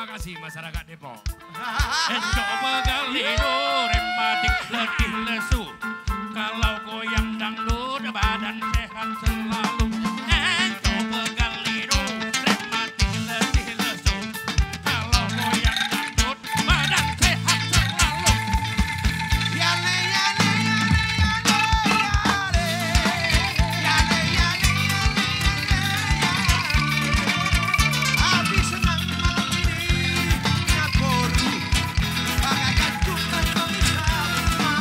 terima kasih masyarakat Depok. Endok begalino rematik letih lesu. Kalau goyang dangdut badan sehat selalu. Endok begalino rematik letih lesu. Kalau goyang dangdut badan sehat selalu. Yale yale yale yale yale yale Abi senang malam ini Nyagoru bagaikan tumpeng bersama.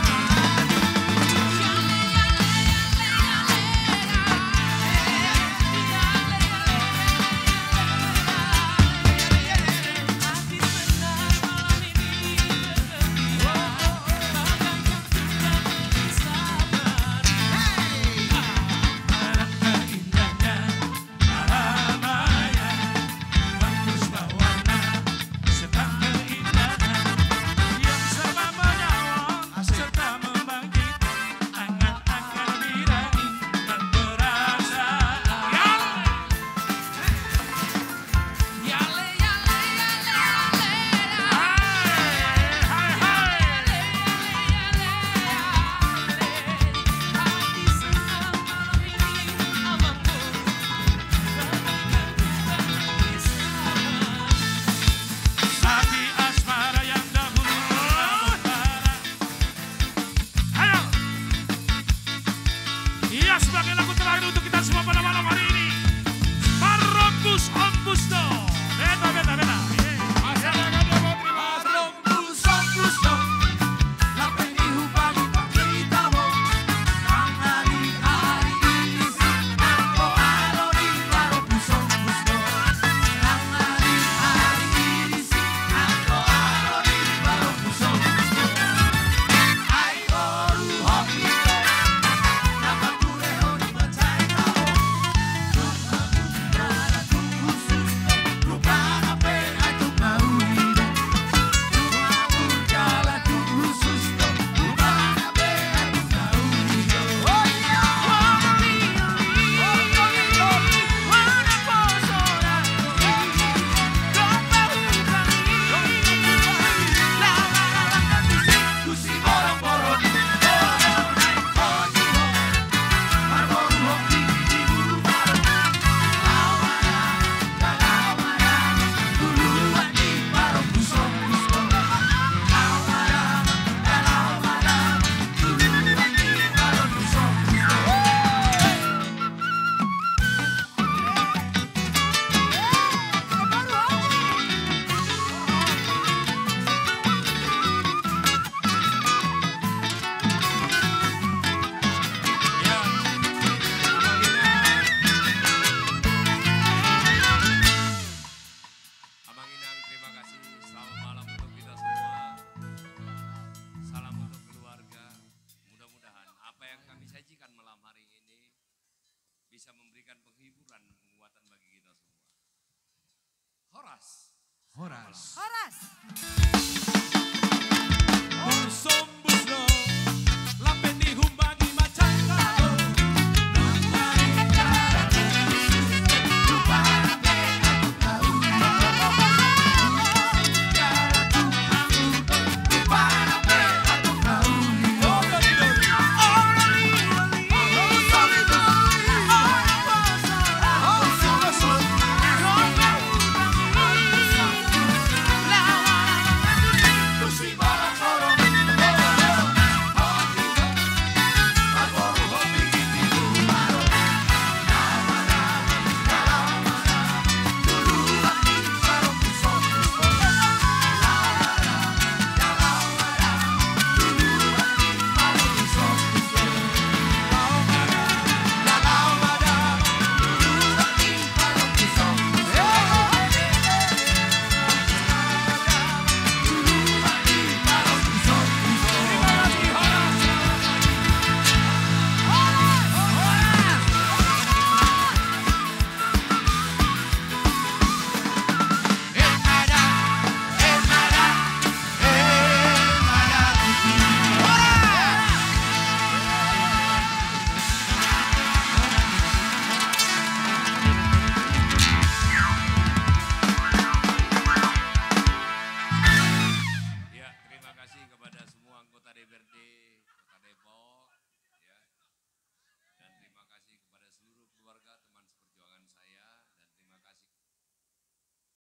Sebagai lagu terakhir untuk kita semua pada malam hari ini. Marokus Ombusto. Beta, beta, beta. Masyarakat Depok terima kasih. Marokus Ombusto Lapeni hubagi pakitamo Mangari ari ini Ako aroni Marokus Ombusto Mangari ari ini Ako aroni Marokus Ombusto Ai oru homito Napakure honi macai tamo Para tu khusus Rupana pe atu maurido Jala tu khusus Rupana pe atu maurido Oh yeah Wana posora Domba hukami La la la la kusi borong-borong Borong naik kojiho Marboru hoki di buru bareng Lawara Lawara Duluan di Marokus Ombusto Lawara Lawara Duluan di Marokus Ombusto Abang Inang, terima kasih. Selamat malam untuk kita semua. Salam untuk keluarga. Mudah-mudahan apa yang kami sajikan malam hari ini bisa memberikan penghiburan, penguatan bagi kita semua. Horas. Horas Horas.